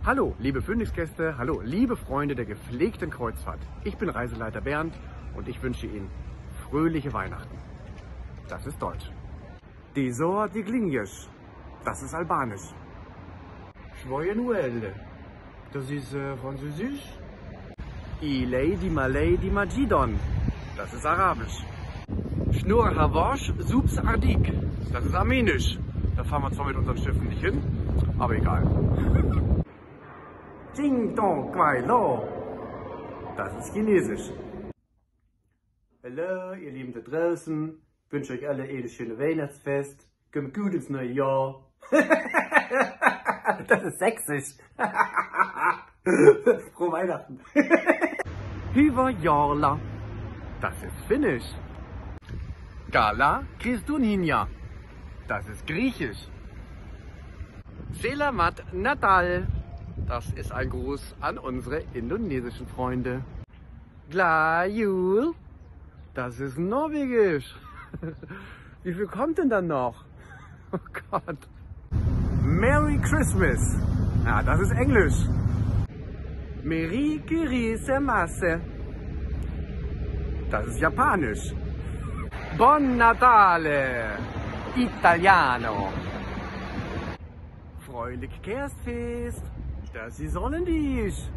Hallo, liebe Phoenix-Gäste, hallo, liebe Freunde der gepflegten Kreuzfahrt. Ich bin Reiseleiter Bernd und ich wünsche Ihnen fröhliche Weihnachten. Das ist Deutsch. Desor di Glinjes, das ist Albanisch. Joyeux Noël, das ist Französisch. Ilay di Malay di Majidon, das ist Arabisch. Schnur Havosh Subs Ardik, das ist Armenisch. Da fahren wir zwar mit unseren Schiffen nicht hin, aber egal. Jing Dong Kwai Lo, das ist Chinesisch. Hallo, ihr Lieben da draußen, wünsche euch alle ein schönes Weihnachtsfest. Kommt gut ins neue Jahr. Das ist sächsisch. Frohe Weihnachten. Hyvä joulua, das ist Finnisch. Gala Kristuninja, das ist Griechisch. Selamat Natal, das ist ein Gruß an unsere indonesischen Freunde. Glad Jul, das ist Norwegisch. Wie viel kommt denn dann noch? Oh Gott. Merry Christmas, ja, das ist Englisch. Merry Christmas, das ist Japanisch. Buon Natale, Italiano. Fröhlich Kerstfest, das ist Holländisch.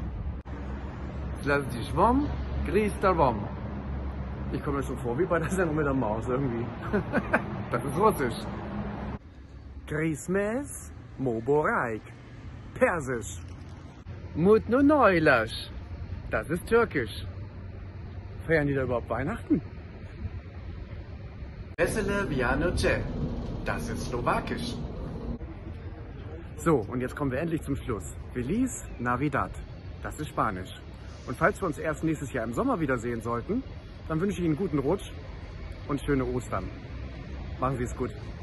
Lass dich warm, grüß der warm. Ich komme mir schon vor wie bei der Sendung mit der Maus irgendwie. Das ist Russisch. Christmas, Moboraik, Persisch. Mutlu Neulasch, das ist Türkisch. Feiern die da überhaupt Weihnachten? Vesele Vianoce, das ist Slowakisch. So, und jetzt kommen wir endlich zum Schluss. Feliz Navidad, das ist Spanisch. Und falls wir uns erst nächstes Jahr im Sommer wiedersehen sollten, dann wünsche ich Ihnen einen guten Rutsch und schöne Ostern. Machen Sie es gut.